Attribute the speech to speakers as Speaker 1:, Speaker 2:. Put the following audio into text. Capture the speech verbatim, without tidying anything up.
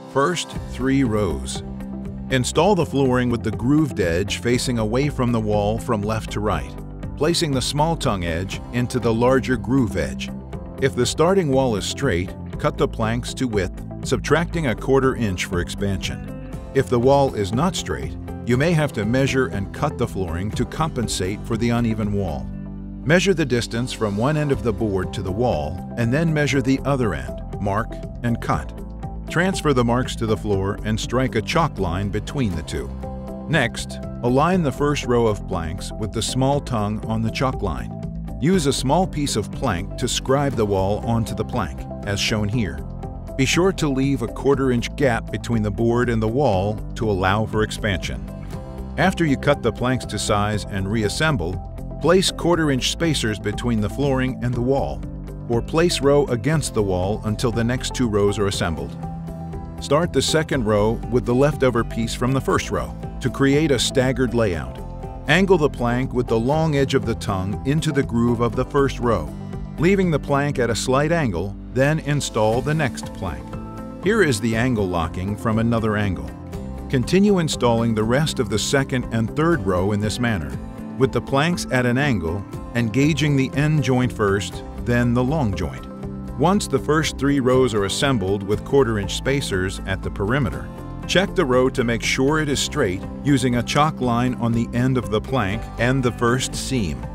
Speaker 1: First three rows. Install the flooring with the grooved edge facing away from the wall from left to right, placing the small tongue edge into the larger groove edge. If the starting wall is straight, cut the planks to width, subtracting a quarter inch for expansion. If the wall is not straight, you may have to measure and cut the flooring to compensate for the uneven wall. Measure the distance from one end of the board to the wall and then measure the other end, mark, and cut. Transfer the marks to the floor and strike a chalk line between the two. Next, align the first row of planks with the small tongue on the chalk line. Use a small piece of plank to scribe the wall onto the plank, as shown here. Be sure to leave a quarter inch gap between the board and the wall to allow for expansion. After you cut the planks to size and reassemble, place quarter inch spacers between the flooring and the wall, or place row against the wall until the next two rows are assembled. Start the second row with the leftover piece from the first row to create a staggered layout. Angle the plank with the long edge of the tongue into the groove of the first row. Leaving the plank at a slight angle, then install the next plank. Here is the angle locking from another angle. Continue installing the rest of the second and third row in this manner, with the planks at an angle, engaging the end joint first, then the long joint. Once the first three rows are assembled with quarter inch spacers at the perimeter, check the row to make sure it is straight using a chalk line on the end of the plank and the first seam.